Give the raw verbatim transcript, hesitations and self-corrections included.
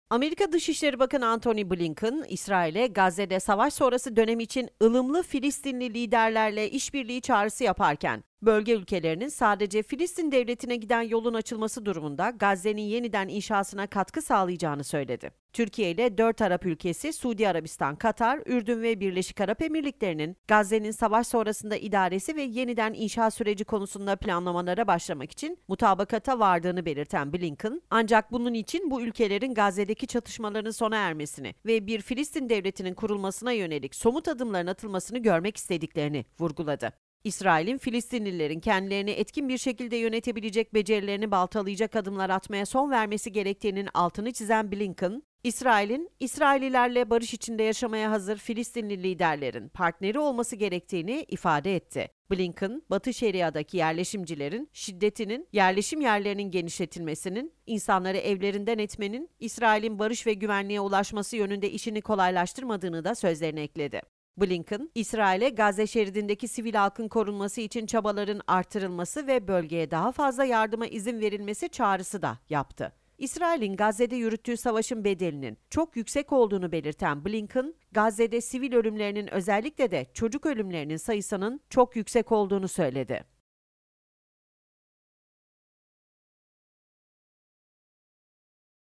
Amerika Dışişleri Bakanı Antony Blinken, İsrail'e Gazze'de savaş sonrası dönem için ılımlı Filistinli liderlerle işbirliği çağrısı yaparken, bölge ülkelerinin sadece Filistin devletine giden yolun açılması durumunda Gazze'nin yeniden inşasına katkı sağlayacağını söyledi. Türkiye ile dört Arap ülkesi, Suudi Arabistan, Katar, Ürdün ve Birleşik Arap Emirlikleri'nin Gazze'nin savaş sonrasında idaresi ve yeniden inşa süreci konusunda planlamalara başlamak için mutabakata vardığını belirten Blinken, ancak bunun için bu ülkelerin Gazze'deki çatışmaların sona ermesini ve bir Filistin devletinin kurulmasına yönelik somut adımların atılmasını görmek istediklerini vurguladı. İsrail'in Filistinlilerin kendilerini etkin bir şekilde yönetebilecek becerilerini baltalayacak adımlar atmaya son vermesi gerektiğinin altını çizen Blinken, İsrail'in İsraililerle barış içinde yaşamaya hazır Filistinli liderlerin partneri olması gerektiğini ifade etti. Blinken, Batı Şeria'daki yerleşimcilerin şiddetinin, yerleşim yerlerinin genişletilmesinin, insanları evlerinden etmenin, İsrail'in barış ve güvenliğe ulaşması yönünde işini kolaylaştırmadığını da sözlerine ekledi. Blinken, İsrail'e Gazze şeridindeki sivil halkın korunması için çabaların artırılması ve bölgeye daha fazla yardıma izin verilmesi çağrısı da yaptı. İsrail'in Gazze'de yürüttüğü savaşın bedelinin çok yüksek olduğunu belirten Blinken, Gazze'de sivil ölümlerinin özellikle de çocuk ölümlerinin sayısının çok yüksek olduğunu söyledi.